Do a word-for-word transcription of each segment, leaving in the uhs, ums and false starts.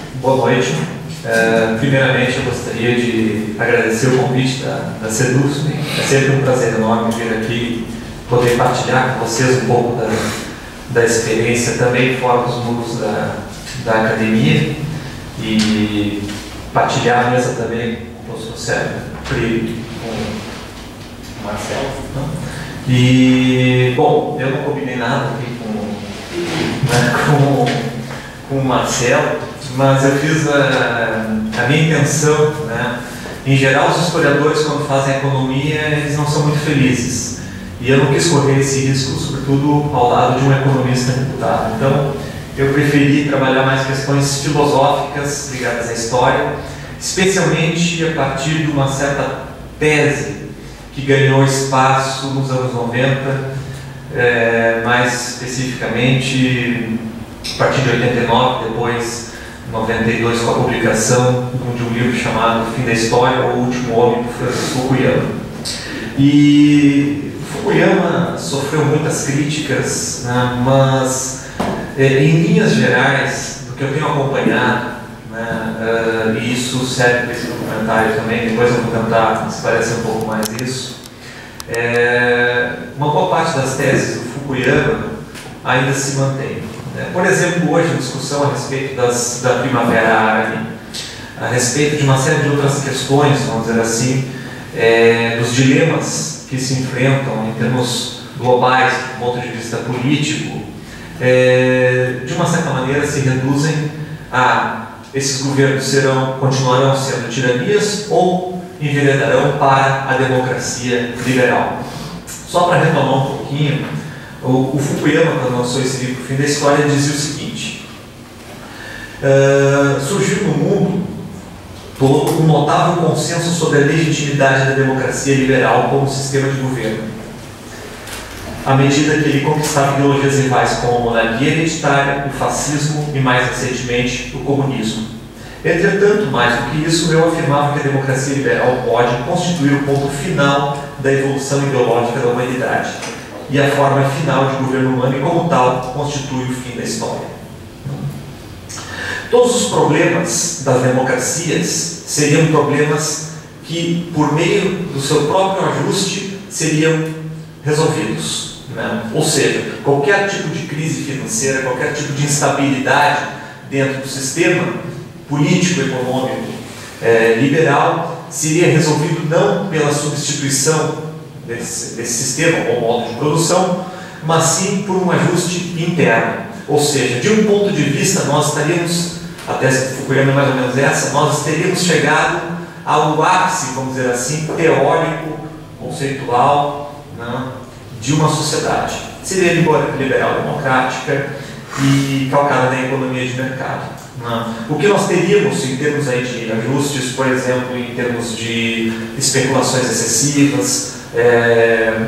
Boa noite. Uh, primeiramente, eu gostaria de agradecer o convite da, da Sedusme. É sempre um prazer enorme vir aqui poder partilhar com vocês um pouco da, da experiência também fora dos muros da, da academia e partilhar a mesa também com o professor Pri, com o Marcelo. Não? E, bom, eu não combinei nada aqui com, né, com, com o Marcelo, mas eu fiz a, a minha intenção, né? Em geral, os historiadores, quando fazem economia, eles não são muito felizes. E eu não quis correr esse risco, sobretudo ao lado de um economista reputado. Então, eu preferi trabalhar mais questões filosóficas ligadas à história, especialmente a partir de uma certa tese que ganhou espaço nos anos noventa, é, mais especificamente a partir de oitenta e nove, depois noventa e dois com a publicação de um livro chamado Fim da História, O Último Homem, do Francis Fukuyama. E Fukuyama sofreu muitas críticas, né, mas é, em linhas gerais, do que eu tenho acompanhado, né, uh, e isso serve para esse documentário também, depois eu vou tentar esclarecer um pouco mais isso, é, uma boa parte das teses do Fukuyama ainda se mantém. Por exemplo, hoje a discussão a respeito das, da Primavera Árabe, a respeito de uma série de outras questões, vamos dizer assim, é, dos dilemas que se enfrentam em termos globais, do ponto de vista político, é, de uma certa maneira se reduzem a esses governos serão, continuarão sendo tiranias ou enveredarão para a democracia liberal. Só para retomar um pouquinho, O, o Fukuyama, quando lançou esse livro, O Fim da História, dizia o seguinte: uh, surgiu no mundo todo um notável consenso sobre a legitimidade da democracia liberal como sistema de governo, à medida que ele conquistava ideologias rivais como a monarquia hereditária, o fascismo e, mais recentemente, o comunismo. Entretanto, mais do que isso, eu afirmava que a democracia liberal pode constituir o ponto final da evolução ideológica da humanidade e a forma final de governo humano, e como tal, constitui o fim da história. Todos os problemas das democracias seriam problemas que, por meio do seu próprio ajuste, seriam resolvidos, né? Ou seja, qualquer tipo de crise financeira, qualquer tipo de instabilidade dentro do sistema político, econômico, eh, liberal, seria resolvido não pela substituição Desse, desse sistema ou modo de produção, mas sim por um ajuste interno. Ou seja, de um ponto de vista, nós estaríamos, até Fukuyama é mais ou menos essa, nós teríamos chegado ao ápice, vamos dizer assim, teórico, conceitual, né, de uma sociedade. Seria liberal democrática e calcada na economia de mercado. Né. O que nós teríamos em termos aí de ajustes, por exemplo, em termos de especulações excessivas, É,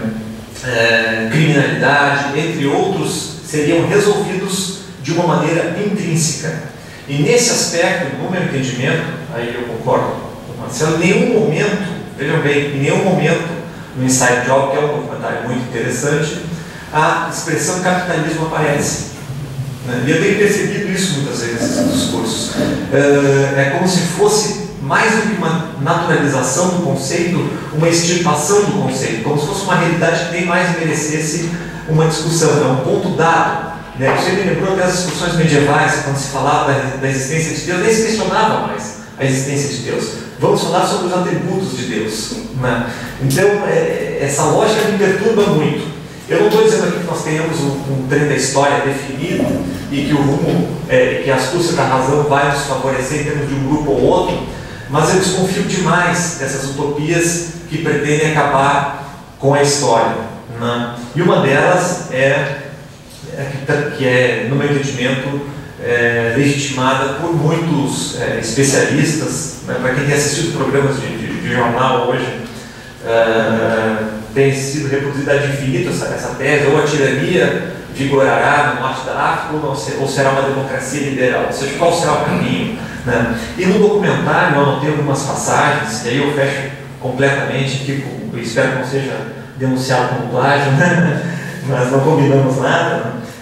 é, criminalidade, entre outros, seriam resolvidos de uma maneira intrínseca. E nesse aspecto, no meu entendimento, aí eu concordo com o Marcelo, em nenhum momento, vejam bem, em nenhum momento no Inside Job, que é um documentário muito interessante, a expressão capitalismo aparece. Né? E eu tenho percebido isso muitas vezes nesses discursos. É, é como se fosse mais do que uma naturalização do conceito, uma extirpação do conceito, como se fosse uma realidade que nem mais merecesse uma discussão, é um ponto dado. Né? Você me lembrou até as discussões medievais, quando se falava da, da existência de Deus, nem se questionava mais a existência de Deus. Vamos falar sobre os atributos de Deus. Né? Então, é, essa lógica me perturba muito. Eu não estou dizendo aqui que nós tenhamos um, um trem da história definido e que o rumo, é, que a astúcia da razão vai nos favorecer em termos de um grupo ou outro, mas eu desconfio demais dessas utopias que pretendem acabar com a história. Né? E uma delas é, é que é, no meu entendimento, é, legitimada por muitos é, especialistas. Né? Para quem tem assistido programas de, de, de jornal hoje, é, tem sido reproduzida ad infinito essa, essa tese: ou a tirania vigorará no norte da África, ou, ou será uma democracia liberal, ou seja, qual será o caminho? Né? E no documentário eu anotei algumas passagens, e aí eu fecho completamente, que eu espero que não seja denunciado como plágio, né? Mas não combinamos nada.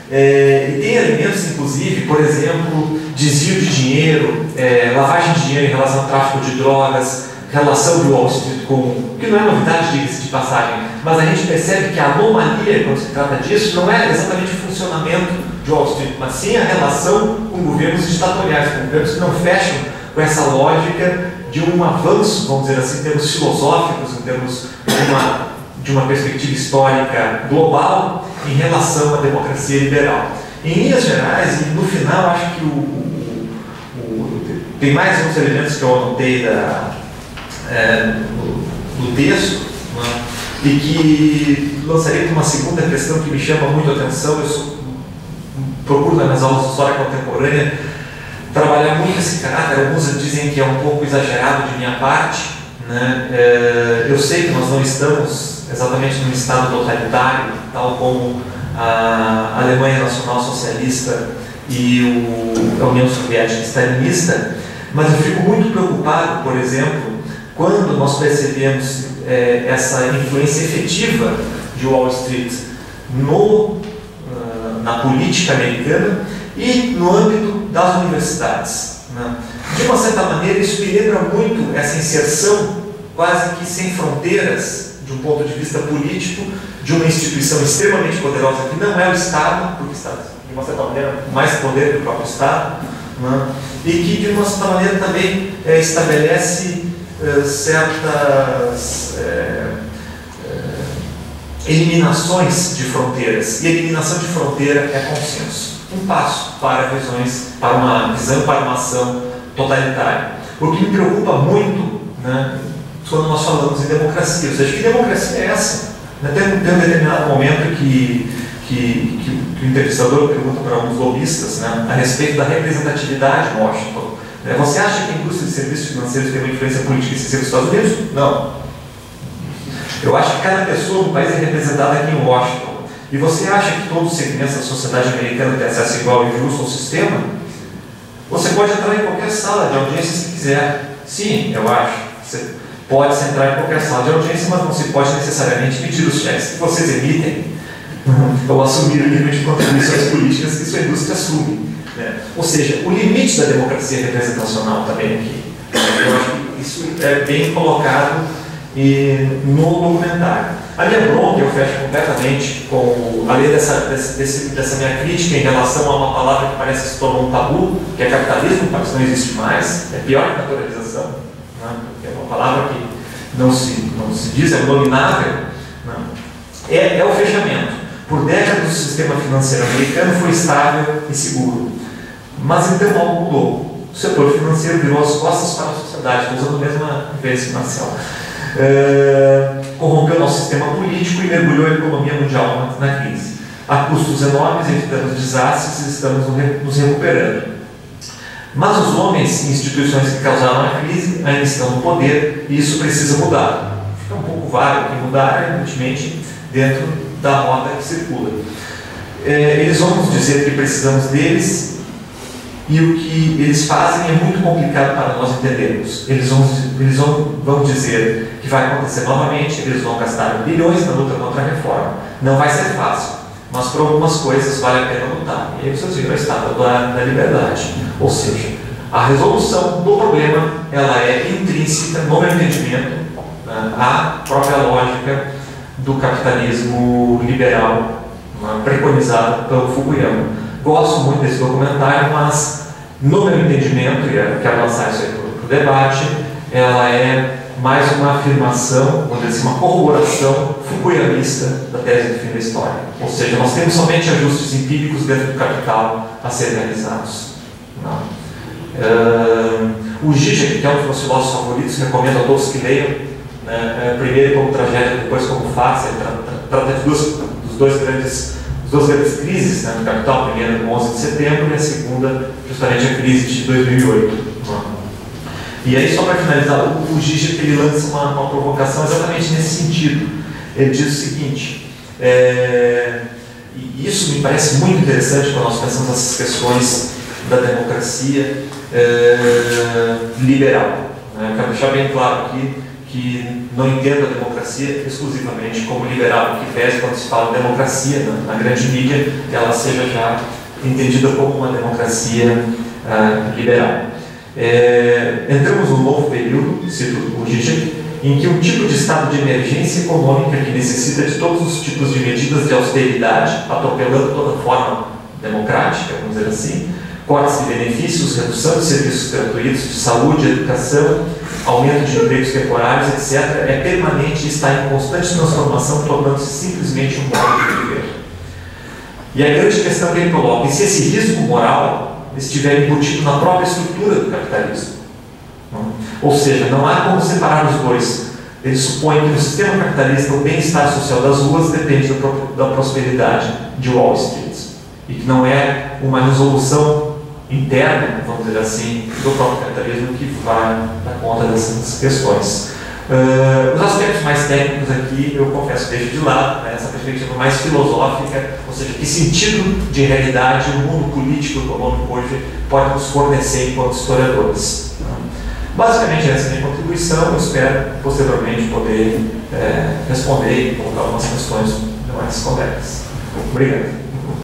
É, e tem elementos, inclusive, por exemplo, desvio de dinheiro, é, lavagem de dinheiro em relação ao tráfico de drogas, relação de Wall Street com, que não é novidade, diga-se de passagem, mas a gente percebe que a anomalia, quando se trata disso, não é exatamente o funcionamento de Wall Street, mas sim a relação com governos ditatoriais, com governos que não fecham com essa lógica de um avanço, vamos dizer assim, em termos filosóficos, em termos de uma, de uma perspectiva histórica global em relação à democracia liberal. Em linhas gerais, e no final, acho que o, o, o, tem mais uns elementos que eu anotei da, é, do, do texto, né, e que lançarei com uma segunda questão que me chama muito a atenção. Eu sou, procuro nas minhas aulas de história contemporânea trabalhar muito esse caráter. Alguns dizem que é um pouco exagerado de minha parte, né? É, eu sei que nós não estamos exatamente num estado totalitário, tal como a Alemanha Nacional Socialista e o, a União Soviética Stalinista, mas eu fico muito preocupado, por exemplo, quando nós percebemos é, essa influência efetiva de Wall Street no, uh, na política americana e no âmbito das universidades, né? De uma certa maneira, isso me lembra muito essa inserção quase que sem fronteiras, de um ponto de vista político, de uma instituição extremamente poderosa que não é o Estado, porque está, de uma certa maneira, mais poder do próprio Estado, né? E que, de uma certa maneira, também é, estabelece é, certas é, é, eliminações de fronteiras. E a eliminação de fronteira é consenso. Um passo para visões, para uma visão, para uma ação totalitária. O que me preocupa muito, né, quando nós falamos em democracia, ou seja, que democracia é essa? Tem, tem um determinado momento que, que, que, que o entrevistador pergunta para alguns lobistas, né, a respeito da representatividade em Washington. Você acha que a indústria de serviços financeiros tem uma influência política excessiva nos Estados Unidos? Não. Eu acho que cada pessoa no país é representada aqui em Washington. E você acha que todos os segmentos da sociedade americana têm acesso igual e justo ao sistema? Você pode entrar em qualquer sala de audiência se quiser. Sim, eu acho. Você pode entrar em qualquer sala de audiência, mas não se pode necessariamente pedir os cheques que vocês emitem ou assumir o nível de contribuições políticas que sua indústria assume. Né? Ou seja, o limite da democracia representacional também aqui. Eu acho que isso é bem colocado e no documentário. A minha bronca, eu fecho completamente com, além dessa, desse, dessa minha crítica em relação a uma palavra que parece se tornou um tabu, que é capitalismo, mas não existe mais, é pior que naturalização, né? É uma palavra que não se, não se diz, é nominável, né? é, é o fechamento. Por décadas o sistema financeiro americano foi estável e seguro, mas então algo mudou. O setor financeiro virou as costas para a sociedade, estou usando a mesma referência marcial. Uh, corrompeu nosso sistema político e mergulhou a economia mundial na, na crise. Há custos enormes, evitamos desastres e estamos nos recuperando. Mas os homens e instituições que causaram a crise ainda estão no poder e isso precisa mudar. Fica um pouco vago que mudar, evidentemente, dentro da roda que circula. Uh, eles vão nos dizer que precisamos deles e o que eles fazem é muito complicado para nós entendermos. Eles vão, eles vão, vão dizer que vai acontecer novamente, eles vão gastar bilhões na luta contra a reforma. Não vai ser fácil, mas por algumas coisas vale a pena lutar. E aí vocês viram a estátua da, da liberdade. Ou seja, a resolução do problema ela é intrínseca no meu entendimento, né, à própria lógica do capitalismo liberal, né, preconizado pelo Fukuyama. Gosto muito desse documentário, mas no meu entendimento, e eu quero lançar isso aí para o debate, ela é mais uma afirmação, vamos dizer assim, uma corroboração fukuyamista da tese do fim da história. Ou seja, nós temos somente ajustes empíricos dentro do capital a serem realizados. Não. Uh, o Zizek, que é um dos meus filósofos favoritos, recomendo a todos que leiam, né, primeiro como tragédia, depois como farsa. Ele trata de duas, dos dois grandes duas grandes crises, né, no capital, a primeira no onze de setembro e a segunda justamente a crise de dois mil e oito. E aí, só para finalizar, o, o Zizek ele lança uma, uma provocação exatamente nesse sentido. Ele diz o seguinte, é, e isso me parece muito interessante quando nós pensamos nessas questões da democracia é, liberal. Né? Eu quero deixar bem claro aqui que não entendo a democracia exclusivamente como liberal, que pese quando se fala em democracia na, na grande mídia, ela seja já entendida como uma democracia ah, liberal. É, entramos num novo período, cito o Zizek, em que um tipo de estado de emergência econômica que necessita de todos os tipos de medidas de austeridade, atropelando toda forma democrática, vamos dizer assim, cortes de benefícios, redução de serviços gratuitos de saúde, educação, aumento de empregos temporários, etcétera, é permanente e está em constante transformação, tornando-se simplesmente um modo de viver. E a grande questão que ele coloca é se esse risco moral estiver embutido na própria estrutura do capitalismo. Ou seja, não há como separar os dois. Ele supõe que no sistema capitalista o bem-estar social das ruas depende da prosperidade de Wall Street e que não é uma resolução interna, vamos dizer assim, do próprio capitalismo que vai dar conta dessas questões. Uh, os aspectos mais técnicos aqui, eu confesso, deixo de lado, né, essa perspectiva mais filosófica, ou seja, que sentido de realidade o mundo político e econômico hoje pode nos fornecer enquanto historiadores. Basicamente, essa é a minha contribuição. Eu espero, posteriormente, poder é, responder e colocar algumas questões mais complexas. Obrigado.